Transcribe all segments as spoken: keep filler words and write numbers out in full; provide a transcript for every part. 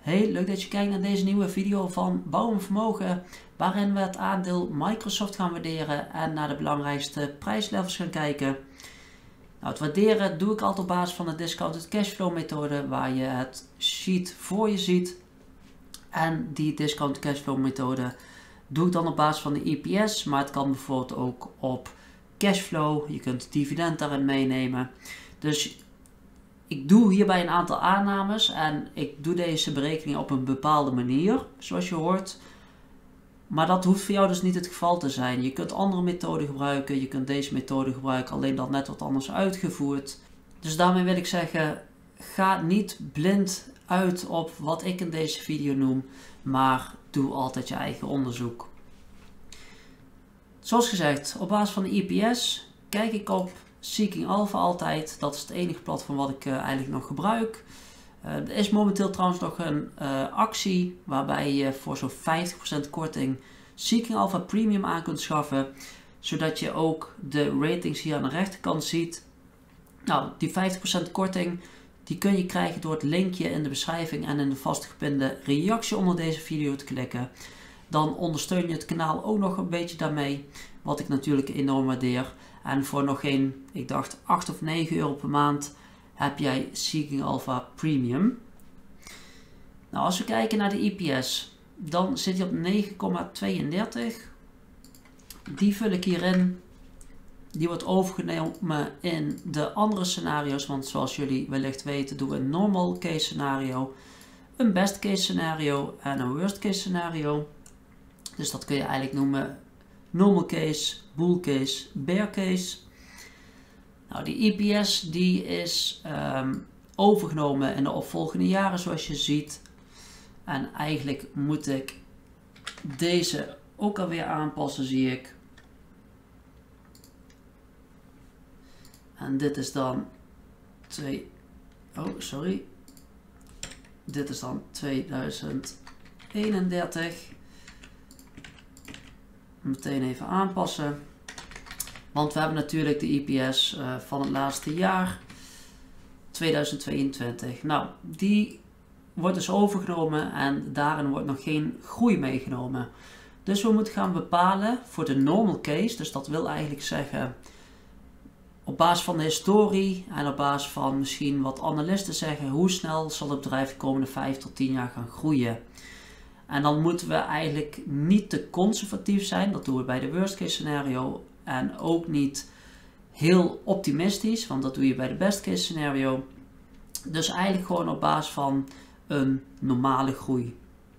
Hey, leuk dat je kijkt naar deze nieuwe video van Bouw een Vermogen, waarin we het aandeel Microsoft gaan waarderen en naar de belangrijkste prijslevels gaan kijken. Nou, het waarderen doe ik altijd op basis van de discounted cashflow methode, waar je het sheet voor je ziet. En die discounted cashflow methode doe ik dan op basis van de E P S, maar het kan bijvoorbeeld ook op cashflow. Je kunt dividend daarin meenemen. Dus ik doe hierbij een aantal aannames en ik doe deze berekening op een bepaalde manier, zoals je hoort. Maar dat hoeft voor jou dus niet het geval te zijn. Je kunt andere methoden gebruiken, je kunt deze methode gebruiken, alleen dan net wat anders uitgevoerd. Dus daarmee wil ik zeggen, ga niet blind uit op wat ik in deze video noem, maar doe altijd je eigen onderzoek. Zoals gezegd, op basis van de E P S kijk ik op Seeking Alpha altijd. Dat is het enige platform wat ik uh, eigenlijk nog gebruik. Uh, er is momenteel trouwens nog een uh, actie waarbij je voor zo'n vijftig procent korting Seeking Alpha Premium aan kunt schaffen. Zodat je ook de ratings hier aan de rechterkant ziet. Nou, die vijftig procent korting die kun je krijgen door het linkje in de beschrijving en in de vastgepinde reactie onder deze video te klikken. Dan ondersteun je het kanaal ook nog een beetje daarmee, wat ik natuurlijk enorm waardeer. En voor nog geen, ik dacht acht of negen euro per maand heb jij Seeking Alpha Premium. Nou, als we kijken naar de E P S, dan zit hij op negen komma tweeëndertig. Die vul ik hierin. Die wordt overgenomen in de andere scenario's, want zoals jullie wellicht weten doen we een normal case scenario, een best case scenario en een worst case scenario. Dus dat kun je eigenlijk noemen normal case, bull case, bear case. Nou, die E P S die is um, overgenomen in de opvolgende jaren zoals je ziet. En eigenlijk moet ik deze ook alweer aanpassen, zie ik. En dit is dan twee, oh sorry, dit is dan tweeduizend eenendertig. Meteen even aanpassen, want we hebben natuurlijk de E P S uh, van het laatste jaar, tweeduizend tweeëntwintig. Nou, die wordt dus overgenomen en daarin wordt nog geen groei meegenomen. Dus we moeten gaan bepalen voor de normal case, dus dat wil eigenlijk zeggen op basis van de historie en op basis van misschien wat analisten zeggen, hoe snel zal het bedrijf de komende vijf tot tien jaar gaan groeien. En dan moeten we eigenlijk niet te conservatief zijn, dat doen we bij de worst case scenario, en ook niet heel optimistisch, want dat doe je bij de best case scenario. Dus eigenlijk gewoon op basis van een normale groei.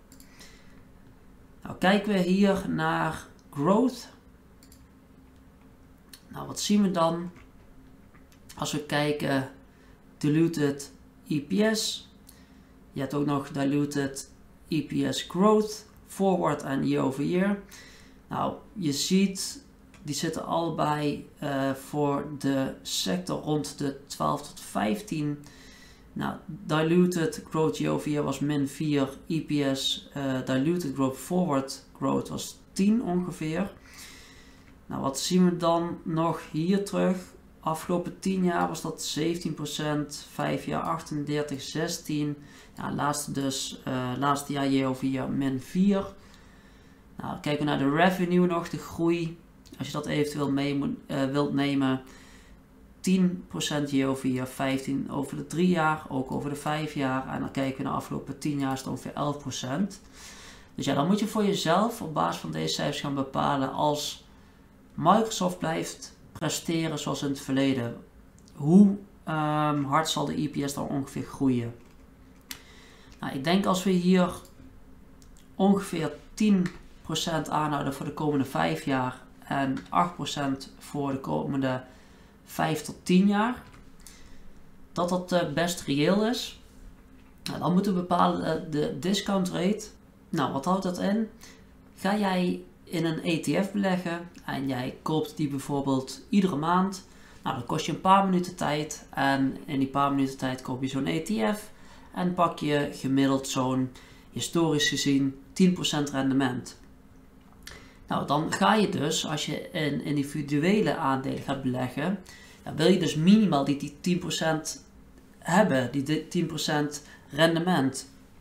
Nou, kijken we hier naar growth. Nou, wat zien we dan? Als we kijken diluted E P S, je hebt ook nog diluted E P S growth, forward en year over year. Nou, je ziet, die zitten allebei uh, voor de sector rond de twaalf tot vijftien. Nou, diluted growth year over year was min vier, E P S uh, diluted growth forward growth was tien ongeveer. Nou, wat zien we dan nog hier terug? Afgelopen tien jaar was dat zeventien procent, vijf jaar achtendertig, zestien. Ja, laatste dus, uh, laatste jaar year over year min vier. Nou, kijken we naar de revenue nog, de groei. Als je dat eventueel mee moet, uh, wilt nemen, tien procent year over year, vijftien over de drie jaar, ook over de vijf jaar. En dan kijken we naar de afgelopen tien jaar is het ongeveer elf procent. Dus ja, dan moet je voor jezelf op basis van deze cijfers gaan bepalen als Microsoft blijft presteren zoals in het verleden. Hoe um, hard zal de E P S dan ongeveer groeien? Nou, ik denk als we hier ongeveer tien procent aanhouden voor de komende vijf jaar en acht procent voor de komende vijf tot tien jaar, dat dat uh, best reëel is. Nou, dan moeten we bepalen uh, de discount rate. Nou, wat houdt dat in? Ga jij in een E T F beleggen en jij koopt die bijvoorbeeld iedere maand, nou, dan kost je een paar minuten tijd en in die paar minuten tijd koop je zo'n E T F en pak je gemiddeld zo'n historisch gezien tien procent rendement. Nou, dan ga je dus, als je in individuele aandelen gaat beleggen, dan wil je dus minimaal die, die tien procent hebben, die tien procent rendement.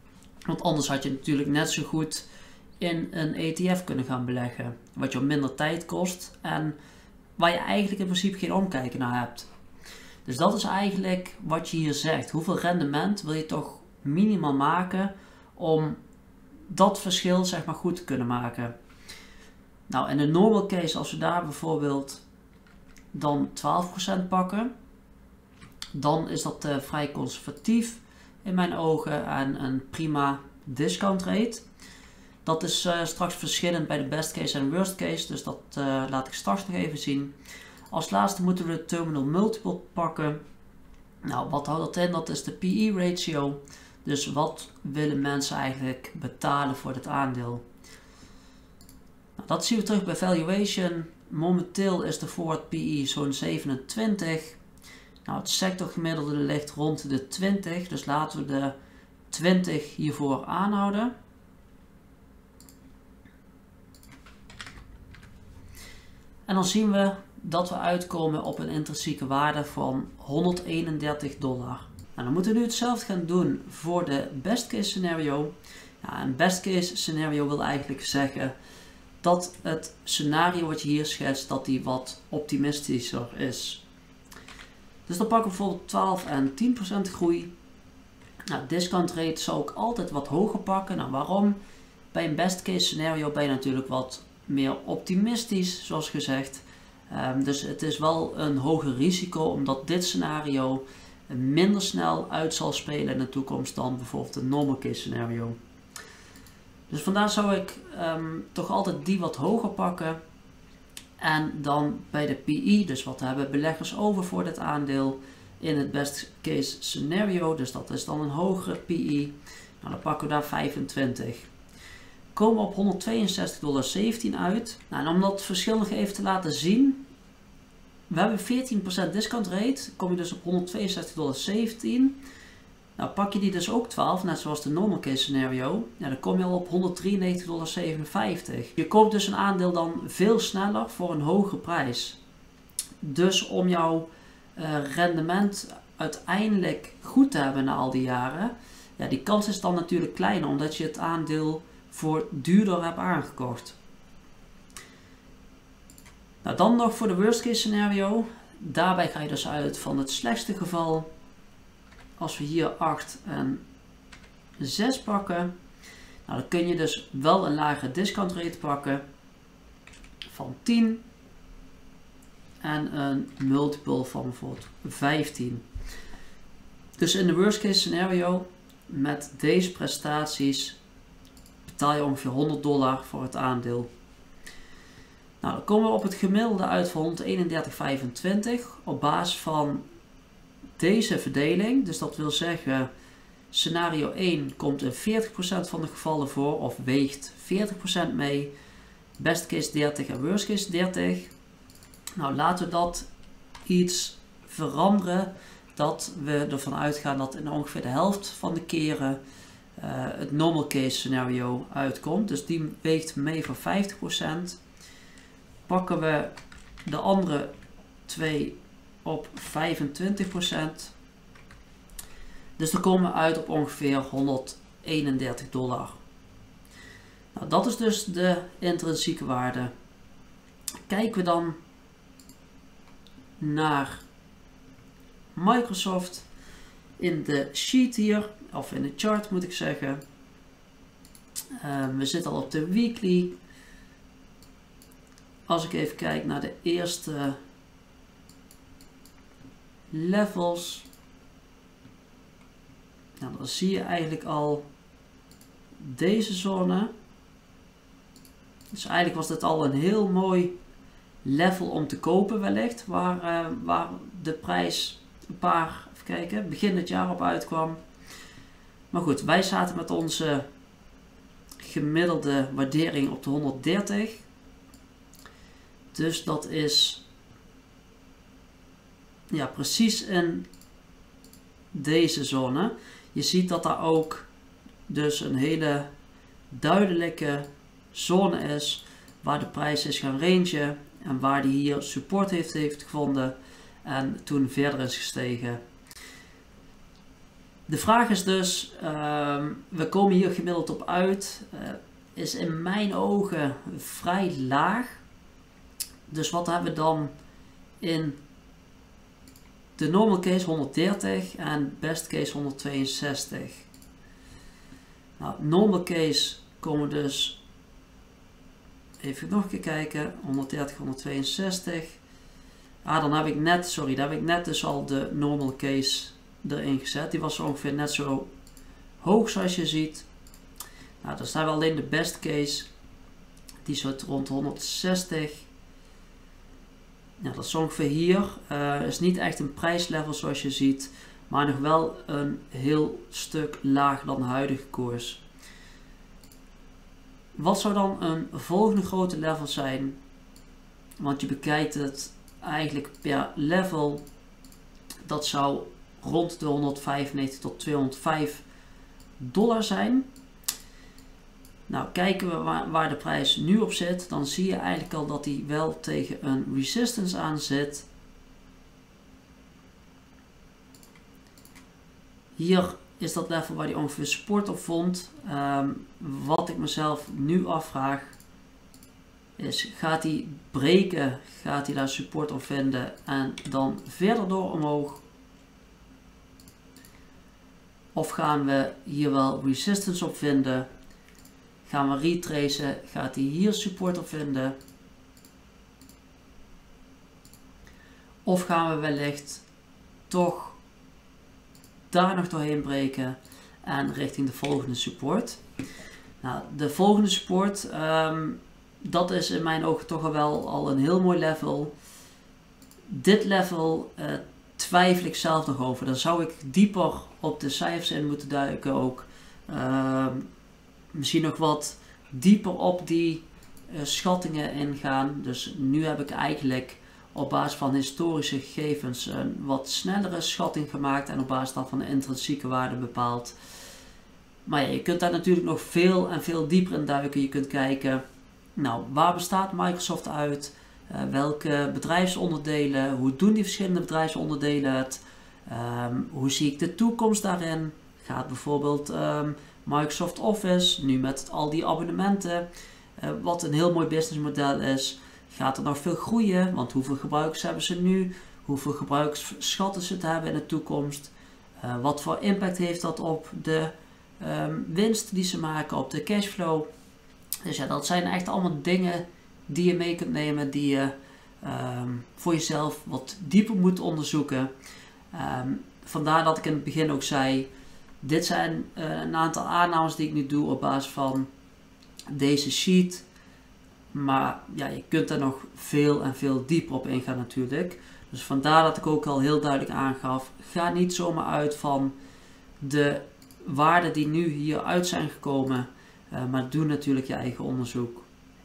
Want anders had je natuurlijk net zo goed in een E T F kunnen gaan beleggen. Wat je minder tijd kost en waar je eigenlijk in principe geen omkijken naar hebt. Dus dat is eigenlijk wat je hier zegt. Hoeveel rendement wil je toch minimaal maken om dat verschil zeg maar goed te kunnen maken. Nou, in een normal case, als we daar bijvoorbeeld dan twaalf procent pakken, dan is dat uh, vrij conservatief in mijn ogen en een prima discount rate. Dat is uh, straks verschillend bij de best case en worst case, dus dat uh, laat ik straks nog even zien. Als laatste moeten we de terminal multiple pakken. Nou, wat houdt dat in? Dat is de P E ratio. Dus wat willen mensen eigenlijk betalen voor dit aandeel? Nou, dat zien we terug bij valuation. Momenteel is de forward P E zo'n zevenentwintig. Nou, het sectorgemiddelde ligt rond de twintig. Dus laten we de twintig hiervoor aanhouden. En dan zien we dat we uitkomen op een intrinsieke waarde van honderdeenendertig dollar. Nou, dan moeten we nu hetzelfde gaan doen voor de best case scenario. Ja, een best case scenario wil eigenlijk zeggen dat het scenario wat je hier schetst, dat die wat optimistischer is. Dus dan pakken we bijvoorbeeld twaalf en tien procent groei. Nou, discount rate zou ik altijd wat hoger pakken. Nou, waarom? Bij een best case scenario ben je natuurlijk wat meer optimistisch, zoals gezegd. Um, dus het is wel een hoger risico, omdat dit scenario minder snel uit zal spelen in de toekomst dan bijvoorbeeld een normal case scenario. Dus vandaar zou ik um, toch altijd die wat hoger pakken. En dan bij de P E, dus wat hebben beleggers over voor dit aandeel in het best case scenario. Dus dat is dan een hogere P E. Nou, dan pakken we daar vijfentwintig. Komen we op honderdtweeënzestig komma zeventien dollar uit. Nou, en om dat verschil nog even te laten zien. We hebben veertien procent discount rate. Kom je dus op honderdtweeënzestig komma zeventien dollar. Nou, pak je die dus ook twaalf, net zoals de normal case scenario. Ja, dan kom je al op honderddrieënnegentig komma zevenenvijftig dollar. Je koopt dus een aandeel dan veel sneller voor een hogere prijs. Dus om jouw uh, rendement uiteindelijk goed te hebben na al die jaren. Ja, die kans is dan natuurlijk kleiner, omdat je het aandeel voor duurder hebt aangekocht. Nou, dan nog voor de worst case scenario. Daarbij ga je dus uit van het slechtste geval. Als we hier acht en zes pakken, nou, dan kun je dus wel een lagere discount rate pakken van tien en een multiple van bijvoorbeeld vijftien. Dus in de worst case scenario met deze prestaties betaal je ongeveer honderd dollar voor het aandeel. Nou, dan komen we op het gemiddelde uit van honderdeenendertig komma vijfentwintig op basis van deze verdeling. Dus dat wil zeggen, scenario één komt in veertig procent van de gevallen voor of weegt veertig procent mee. Best case dertig en worst case dertig. Nou, laten we dat iets veranderen. Dat we ervan uitgaan dat in ongeveer de helft van de keren uh, het normal case scenario uitkomt. Dus die weegt mee voor vijftig procent. Pakken we de andere twee op vijfentwintig procent. Dus dan komen we uit op ongeveer honderdeenendertig dollar. Nou, dat is dus de intrinsieke waarde. Kijken we dan naar Microsoft in de sheet hier, of in de chart moet ik zeggen. Uh, we zitten al op de weekly. Als ik even kijk naar de eerste levels, nou, dan zie je eigenlijk al deze zone. Dus eigenlijk was dit al een heel mooi level om te kopen wellicht, waar, uh, waar de prijs een paar, even kijken, begin dit jaar op uitkwam. Maar goed, wij zaten met onze gemiddelde waardering op de honderddertig. Dus dat is ja, precies in deze zone. Je ziet dat daar ook dus een hele duidelijke zone is waar de prijs is gaan rangen en waar die hier support heeft, heeft gevonden en toen verder is gestegen. De vraag is dus, uh, we komen hier gemiddeld op uit, uh, is in mijn ogen vrij laag. Dus wat hebben we dan in de normal case honderddertig en best case honderdtweeënzestig. Nou, normal case komen we dus, even nog een keer kijken, honderddertig, honderdtweeënzestig. Ah, dan heb ik net, sorry, daar heb ik net dus al de normal case erin gezet. Die was ongeveer net zo hoog zoals je ziet. Nou, dan staan we alleen de best case. Die zit rond honderdzestig. Nou, dat is ongeveer hier. Uh, is niet echt een prijslevel zoals je ziet. Maar nog wel een heel stuk lager dan de huidige koers. Wat zou dan een volgende grote level zijn? Want je bekijkt het eigenlijk per level. Dat zou rond de honderdvijfennegentig tot tweehonderdvijf dollar zijn. Nou, kijken we waar, waar de prijs nu op zit, dan zie je eigenlijk al dat hij wel tegen een resistance aan zit. Hier is dat level waar hij ongeveer support op vond. Um, wat ik mezelf nu afvraag is, gaat hij breken, gaat hij daar support op vinden en dan verder door omhoog? Of gaan we hier wel resistance op vinden? Gaan we retracen, gaat hij hier support op vinden? Of gaan we wellicht toch daar nog doorheen breken en richting de volgende support? Nou, de volgende support, um, dat is in mijn ogen toch wel al een heel mooi level. Dit level uh, twijfel ik zelf nog over. Daar zou ik dieper op de cijfers in moeten duiken ook. Uh, misschien nog wat dieper op die uh, schattingen ingaan. Dus nu heb ik eigenlijk op basis van historische gegevens een wat snellere schatting gemaakt en op basis van de intrinsieke waarde bepaald. Maar ja, je kunt daar natuurlijk nog veel en veel dieper in duiken. Je kunt kijken, nou, waar bestaat Microsoft uit? Uh, welke bedrijfsonderdelen? Hoe doen die verschillende bedrijfsonderdelen het? Um, hoe zie ik de toekomst daarin? Gaat bijvoorbeeld um, Microsoft Office, nu met al die abonnementen, uh, wat een heel mooi businessmodel is, gaat er nog veel groeien? Want hoeveel gebruikers hebben ze nu? Hoeveel gebruikers schatten ze te hebben in de toekomst? Uh, wat voor impact heeft dat op de um, winst die ze maken, op de cashflow? Dus ja, dat zijn echt allemaal dingen die je mee kunt nemen, die je um, voor jezelf wat dieper moet onderzoeken. Um, vandaar dat ik in het begin ook zei, dit zijn uh, een aantal aannames die ik nu doe op basis van deze sheet. Maar ja, je kunt er nog veel en veel dieper op ingaan natuurlijk. Dus vandaar dat ik ook al heel duidelijk aangaf, ga niet zomaar uit van de waarden die nu hier uit zijn gekomen. Uh, maar doe natuurlijk je eigen onderzoek.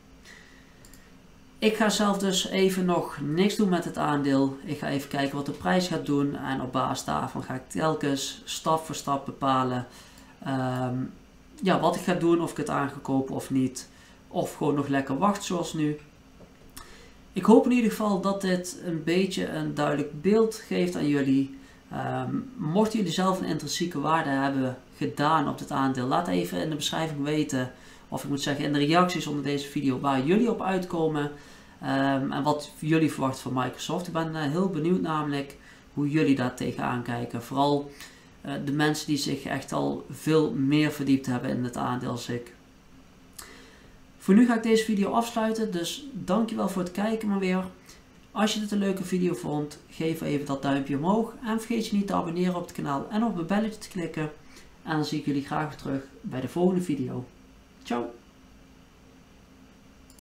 Ik ga zelf dus even nog niks doen met het aandeel. Ik ga even kijken wat de prijs gaat doen. En op basis daarvan ga ik telkens stap voor stap bepalen um, ja, wat ik ga doen. Of ik het aan ga kopen of niet. Of gewoon nog lekker wachten zoals nu. Ik hoop in ieder geval dat dit een beetje een duidelijk beeld geeft aan jullie. Um, mochten jullie zelf een intrinsieke waarde hebben gedaan op dit aandeel, laat even in de beschrijving weten, of ik moet zeggen in de reacties onder deze video, waar jullie op uitkomen um, en wat jullie verwachten van Microsoft. Ik ben uh, heel benieuwd namelijk hoe jullie daar tegenaan kijken. Vooral uh, de mensen die zich echt al veel meer verdiept hebben in het aandeel als ik. Voor nu ga ik deze video afsluiten, dus dankjewel voor het kijken maar weer. Als je dit een leuke video vond, geef even dat duimpje omhoog en vergeet je niet te abonneren op het kanaal en op het belletje te klikken. En dan zie ik jullie graag weer terug bij de volgende video. Ciao!